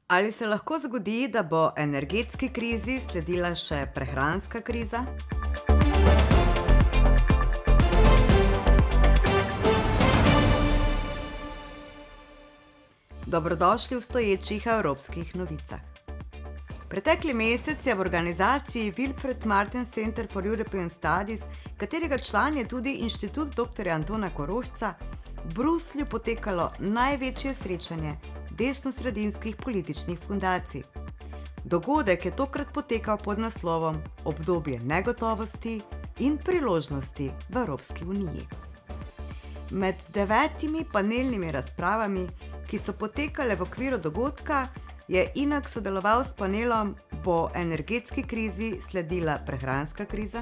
Ali se lahko zgodi, da bo energetski krizi sledila še prehranska kriza? Dobrodošli v stoječih evropskih novicah. Pretekli mesec je v organizaciji Wilfried Martens Center for European Studies, katerega član je tudi Inštitut dr. Antona Korošca, v Bruslju potekalo največje srečanje desnosredinskih političnih fundacij. Dogodek je tokrat potekal pod naslovom Obdobje negotovosti in priložnosti v Evropski uniji. Med 9 panelnimi razpravami, ki so potekale v okviru dogodka, je inak sodeloval s panelom Bo energetski krizi sledila prehranska kriza?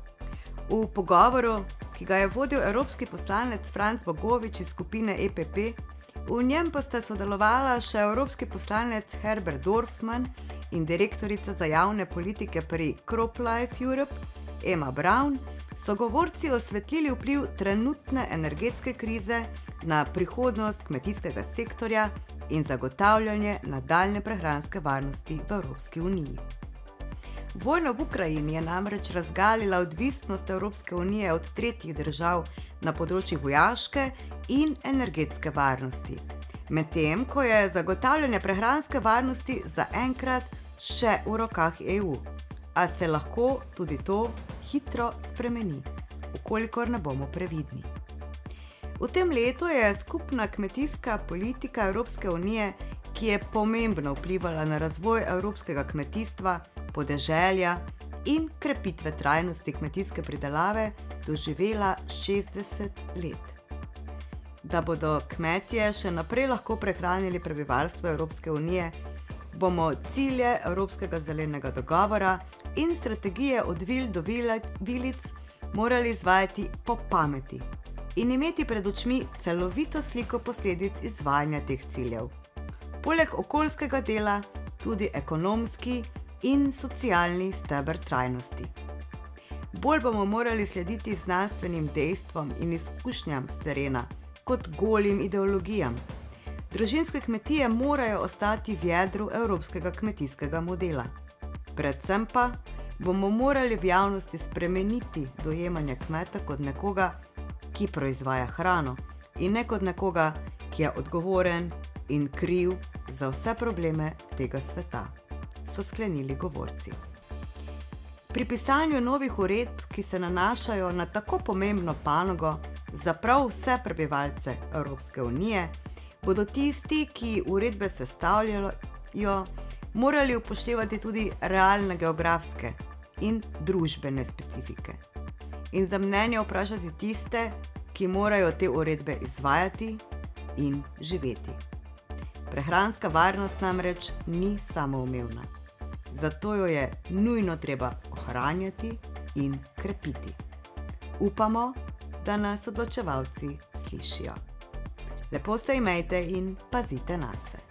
V pogovoru, ki ga je vodil evropski poslanec Franc Bogovič iz skupine EPP, v njem pa sta sodelovala še evropski poslanec Herbert Dorfmann in direktorica za javne politike pri CropLife Europe Emma Brown, so govorci osvetlili vpliv trenutne energetske krize na prihodnost kmetijskega sektorja in zagotavljanje nadaljnje prehranske varnosti v Evropski uniji. Vojna v Ukrajini je namreč razgalila odvisnost Evropske unije od tretjih držav na področju vojaške in energetske varnosti, medtem ko je zagotavljanje prehranske varnosti zaenkrat še v rokah EU, a se lahko tudi to hitro spremeni, vkolikor ne bomo previdni. V tem letu je skupna kmetijska politika Evropske unije, ki je pomembno vplivala na razvoj evropskega kmetijstva, podeželja in krepitve trajnosti kmetijske pridelave, doživela 60 let. Da bodo kmetje še naprej lahko prehranili prebivalstvo Evropske unije, bomo cilje Evropskega zelenega dogovora in strategije od vil do vilic morali izvajati po pameti in imeti pred očmi celovito sliko posledic izvajanja teh ciljev. Poleg okoljskega dela tudi ekonomski in socialni steber trajnosti. Bolj bomo morali slediti znanstvenim dejstvom in izkušnjam s terena kot golim ideologijam. Družinske kmetije morajo ostati v jedru evropskega kmetijskega modela. Predvsem pa bomo morali v javnosti spremeniti dojemanje kmeta kot nekoga, ki proizvaja hrano, in ne kot nekoga, ki je odgovoren in kriv za vse probleme tega sveta, so sklenili govorci. Pri pisanju novih uredb, ki se nanašajo na tako pomembno panogo za prav vse prebivalce Evropske unije, bodo tisti, ki uredbe sestavljajo, morali upoštevati tudi realne geografske in družbene specifike. In za mnenje vprašati tiste, ki morajo te uredbe izvajati in živeti. Prehranska varnost namreč ni samoumevna. Zato jo je nujno treba ohranjati in krepiti. Upamo, da nas odločevalci slišijo. Lepo se imejte in pazite nase.